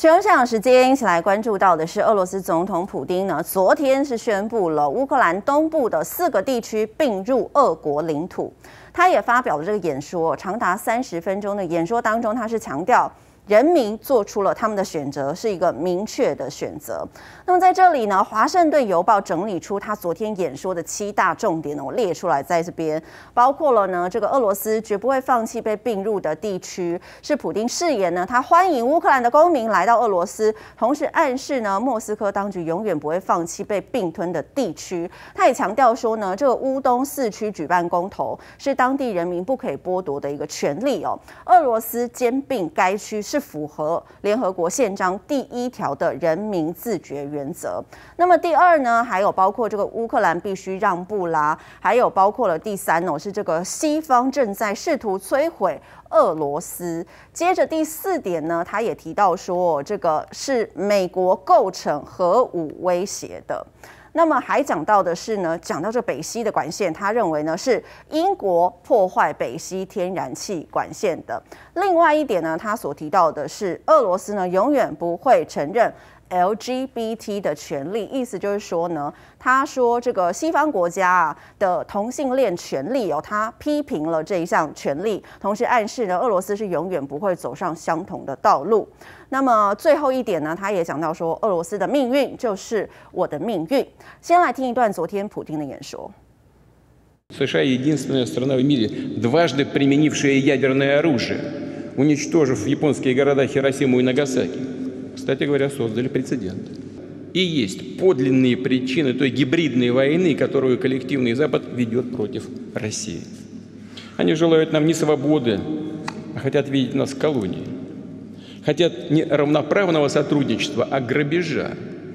全球现场时间，一起来关注到的是，俄罗斯总统普丁呢，昨天是宣布了乌克兰东部的4个地区并入俄国领土。他也发表了这个演说，长达30分钟的演说当中，他是强调人民做出了他们的选择，是一个明确的选择。那么在这里呢，《华盛顿邮报》整理出他昨天演说的7大重点呢，我列出来在这边，包括了呢，这个俄罗斯绝不会放弃被并入的地区，是普丁誓言呢，他欢迎乌克兰的公民来到俄罗斯，同时暗示呢，莫斯科当局永远不会放弃被并吞的地区。他也强调说呢，这个乌东4区举办公投是当地人民不可以剥夺的一个权利哦。俄罗斯兼并该区是符合联合国宪章第1条的人民自决原则。那么第2呢，还有包括这个乌克兰必须让步啦，还有包括了第3哦，是这个西方正在试图摧毁俄罗斯。接着第4点呢，他也提到说，这个是美国构成核武威胁的。那么还讲到的是呢，讲到这北溪的管线，他认为呢是英国破坏北溪天然气管线的。另外一点呢，他所提到的是俄罗斯呢永远不会承认LGBT 的权利，意思就是说呢，他说这个西方国家的同性恋权利哦，他批评了这一项权利，同时暗示呢，俄罗斯是永远不会走上相同的道路。那么最后一点呢，他也讲到说，俄罗斯的命运就是我的命运。先来听一段昨天普丁的演说。 США единственная страна в мире, дважды применившая ядерное оружие, уничтожив японские города Хиросиму и Нагасаки. Кстати говоря, создали прецедент. И есть подлинные причины той гибридной войны, которую коллективный Запад ведет против России. Они желают нам не свободы, а хотят видеть нас колонией. Хотят не равноправного сотрудничества, а грабежа.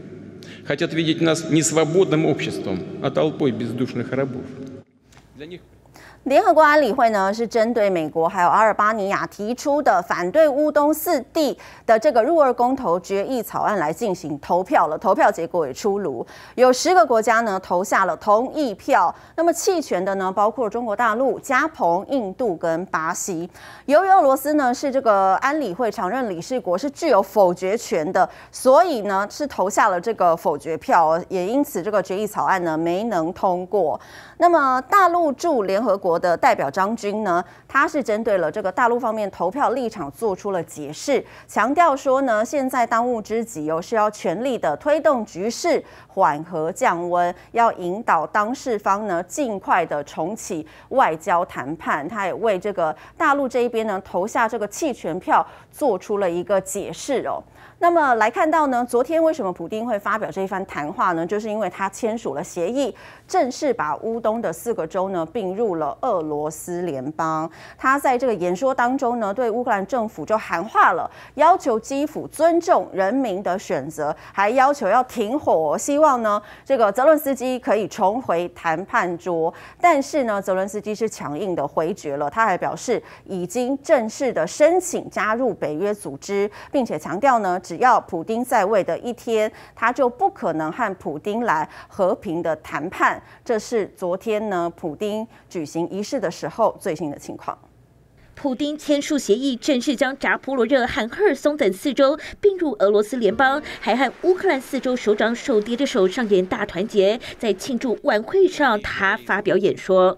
Хотят видеть нас не свободным обществом, а толпой бездушных рабов. Для них 联合国安理会呢是针对美国还有阿尔巴尼亚提出的反对乌东4地的这个入俄公投决议草案来进行投票了，投票结果也出炉，有10个国家呢投下了同意票。那么弃权的呢，包括中国大陆、加蓬、印度跟巴西。由于俄罗斯呢是这个安理会常任理事国，是具有否决权的，所以呢是投下了这个否决票，也因此这个决议草案呢没能通过。那么大陆驻联合国的代表张军呢，他是针对了这个大陆方面投票立场做出了解释，强调说呢，现在当务之急是要全力的推动局势缓和降温，要引导当事方呢尽快的重启外交谈判。他也为这个大陆这一边呢投下这个弃权票做出了一个解释哦。那么来看到呢，昨天为什么普丁会发表这一番谈话呢？就是因为他签署了协议，正式把乌东的4个州呢并入了俄罗斯联邦。他在这个演说当中呢，对乌克兰政府就喊话了，要求基辅尊重人民的选择，还要求要停火，希望呢这个泽伦斯基可以重回谈判桌。但是呢，泽伦斯基是强硬的回绝了，他还表示已经正式的申请加入北约组织，并且强调呢，只要普丁在位的一天，他就不可能和普丁来和平的谈判。这是昨天呢，普丁举行仪式的时候最新的情况。 普丁签署协议，正式将扎波罗热和赫尔松等4州并入俄罗斯联邦，还和乌克兰4州首长手叠着手上演大团结。在庆祝晚会上，他发表演说。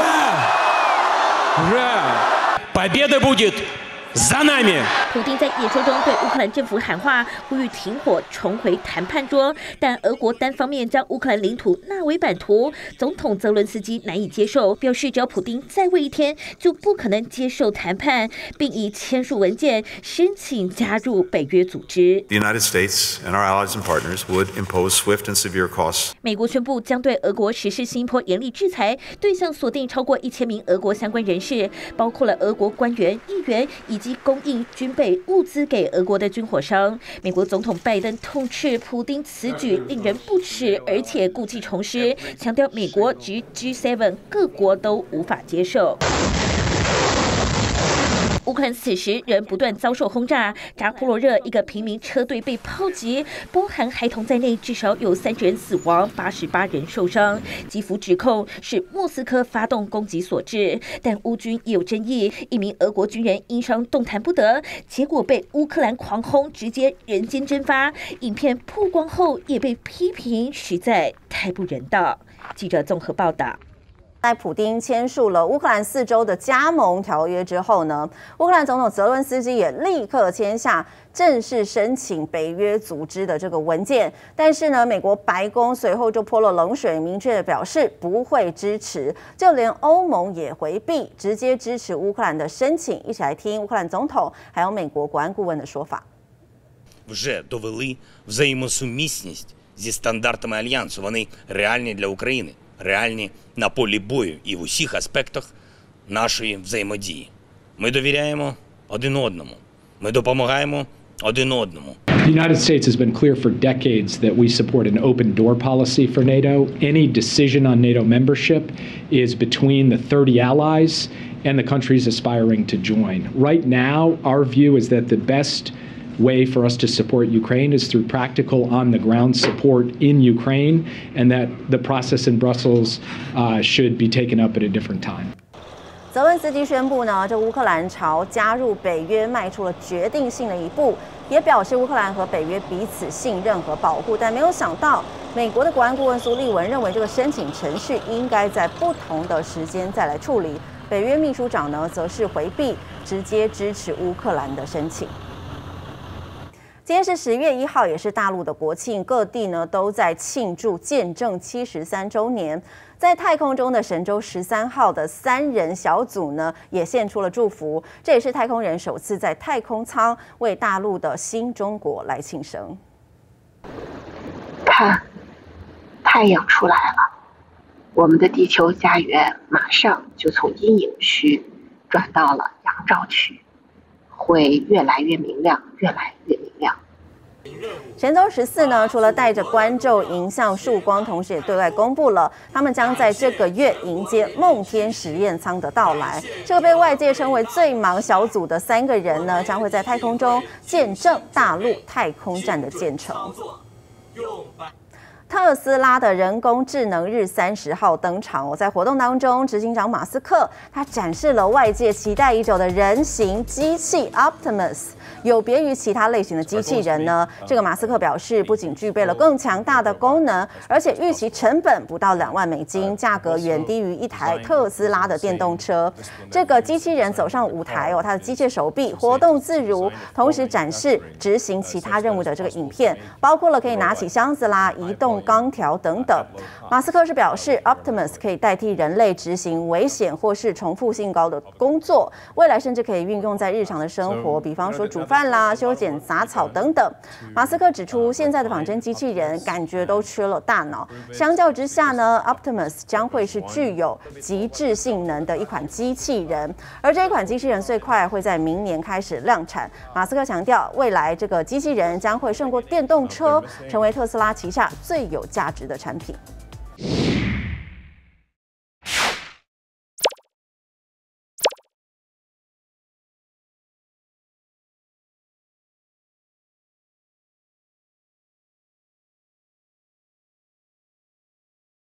Победа будет за нами！ 普丁在演说中对乌克兰政府喊话，呼吁停火，重回谈判桌。但俄国单方面将乌克兰领土纳为版图，总统泽伦斯基难以接受，表示只要普丁再位一天，就不可能接受谈判，并以签署文件申请加入北约组织。 The United States and our allies and partners would impose swift and severe costs. 美国宣布将对俄国实施新一波严厉制裁，对象锁定超过1000名俄国相关人士，包括了俄国官员、议员以及供应军备物资给俄国的军火商。美国总统拜登痛斥普丁此举令人不齿，而且故技重施，强调美国及 G7 各国都无法接受。 乌克兰此时仍不断遭受轰炸，扎波罗热一个平民车队被炮击，包含孩童在内，至少有30人死亡，88人受伤。基辅指控是莫斯科发动攻击所致，但乌军也有争议，一名俄国军人因伤动弹不得，结果被乌克兰狂轰，直接人间蒸发。影片曝光后也被批评实在太不人道。记者综合报道。 在普丁签署了乌克兰4州的加盟条约之后呢，乌克兰总统泽伦斯基也立刻签下正式申请北约组织的这个文件。但是呢，美国白宫随后就泼了冷水，明确的表示不会支持，就连欧盟也回避，直接支持乌克兰的申请。一起来听乌克兰总统还有美国国安顾问的说法。 Вже довели взаємосумісність зі стандартами альянсу. Вони реальні для України. Реальні на полі бою і в усіх аспектах нашої взаємодії. Ми довіряємо один одному. Ми допомагаємо один одному. The United States has been clear for decades that we support an open door policy for NATO. Any decision on NATO membership is between the 30 allies and the countries aspiring to join. Right now, our view is that the best way for us to support Ukraine is through practical on-the-ground support in Ukraine, and that the process in Brussels should be taken up at a different time. 泽伦斯基宣布呢，这乌克兰朝加入北约迈出了决定性的一步，也表示乌克兰和北约彼此信任和保护。但没有想到，美国的国安顾问苏利文认为这个申请程序应该在不同的时间再来处理。北约秘书长呢，则是回避，直接支持乌克兰的申请。今天是10月1号，也是大陆的国庆，各地呢都在庆祝建政73周年。在太空中的神舟13号的3人小组呢，也献出了祝福。这也是太空人首次在太空舱为大陆的新中国来庆生。 看，太阳出来了，我们的地球家园马上就从阴影区转到了阳照区，会越来越明亮，越来越明亮。 神舟14呢，除了带着观众迎向曙光，同时也对外公布了，他们将在这个月迎接梦天实验舱的到来。这个被外界称为最忙小组的3个人呢，将会在太空中见证大陆太空站的建成。特斯拉的人工智能日30号登场。在活动当中，执行长马斯克他展示了外界期待已久的人形机器 Optimus。有别于其他类型的机器人呢，这个马斯克表示，不仅具备了更强大的功能，而且预期成本不到2万美金，价格远低于一台特斯拉的电动车。这个机器人走上舞台它的机械手臂活动自如，同时展示执行其他任务的这个影片，包括了可以拿起箱子啦、移动钢条等等。马斯克是表示 ，Optimus 可以代替人类执行危险或是重复性高的工作，未来甚至可以运用在日常的生活，比方说煮饭啦、修剪杂草等等。马斯克指出，现在的仿真机器人感觉都缺了大脑，相较之下呢 ，Optimus 将会是具有极致性能的一款机器人，而这一款机器人最快会在明年开始量产。马斯克强调，未来这个机器人将会胜过电动车，成为特斯拉旗下最有价值的产品。